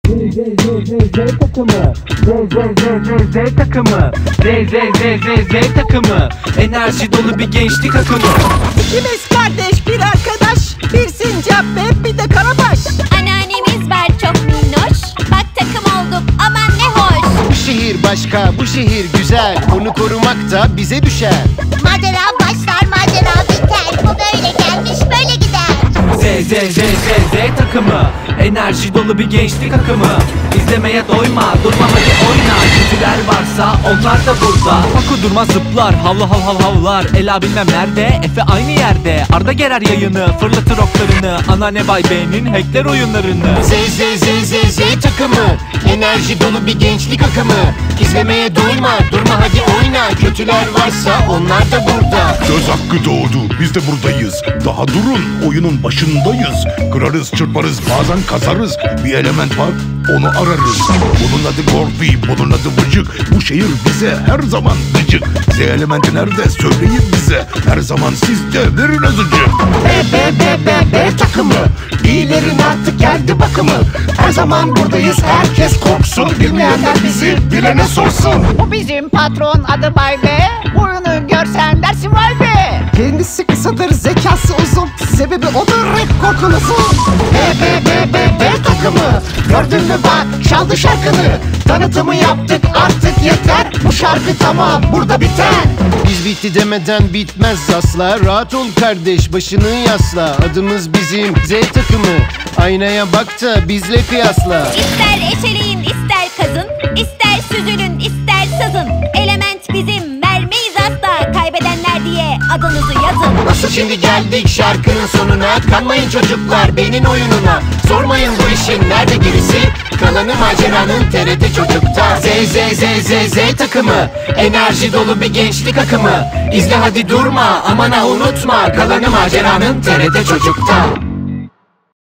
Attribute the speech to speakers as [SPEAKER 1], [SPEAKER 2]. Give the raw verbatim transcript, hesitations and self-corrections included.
[SPEAKER 1] Z Z Z Z Z takımı, Z Z Z Z Z takımı, Z Z Z Z Z takımı, enerji dolu bir gençlik akımı.
[SPEAKER 2] İkimiz kardeş, bir arkadaş, bir sincap ve bir de karabaş.
[SPEAKER 3] Anneannemiz var çok minnoş, bak takım olduk aman ne hoş.
[SPEAKER 4] Bu şehir başka, bu şehir güzel, onu korumak da bize düşer.
[SPEAKER 3] Macera başlar, macera biter, bu böyle gelmiş böyle gider.
[SPEAKER 1] Z Z Z Z Z takımı, enerji dolu bir gençlik akımı. İzlemeye doyma, durma hadi oyna. Kötüler varsa onlar da burada. Paku durma zıplar, havlu hav hav havlar. Ela bilmem nerede, Efe aynı yerde. Arda gerer yayını, fırlatır oklarını. Anneanne Bay B'nin hackler oyunlarını.
[SPEAKER 4] Z Z Z Z Z takımı, enerji dolu bir gençlik akımı. İzlemeye doyma, durma hadi oyna. Kötüler varsa onlar da burada.
[SPEAKER 5] Söz hakkı doğdu, biz de buradayız. Daha durun, oyunun başındayız. Kırarız, çırparız, bazen kazarız. Bir element var, onu ararız. Bunun adı Gorfi, bunun adı Vıcık. Bu şehir bize her zaman gıcık. Z elementi nerede, söyleyin bize. Her zaman siz de verin azıcık.
[SPEAKER 4] B B B B B takımı, iyilerin artık geldi bakımı. Her zaman buradayız, herkes korksun. Bilmeyenler bizi bilene sorsun.
[SPEAKER 2] Bu bizim patron, adı Bay B. Boyunu görsen dersin vay be. Kendisi kısadır, zekası uzun. Sebebi odur rap korkunuzun.
[SPEAKER 4] B B B B B takımı, gördün mü bak çaldı şarkını. Tanıtımı yaptık artık yeter. Bu şarkı tamam burada biter. Biz bitti demeden bitmez asla. Rahat ol kardeş, başını yasla. Adımız bizim Z takımı. Aynaya bak da bizle kıyasla.
[SPEAKER 3] İster eşeleyin ister kazın, ister süzülün ister sazın. Element bizim, vermeyiz asla. Kaybedenler diye adınızı yazın.
[SPEAKER 4] Nasıl şimdi geldik şarkının sonuna. Kanmayın çocuklar benim oyununa. Sormayın bu işin nerede gerisi. Kalanı maceranın T R T Çocuk'ta. Z Z Z Z Z takımı, enerji dolu bir gençlik akımı. İzle hadi durma, aman ha unutma. Kalanı maceranın T R T Çocuk'ta.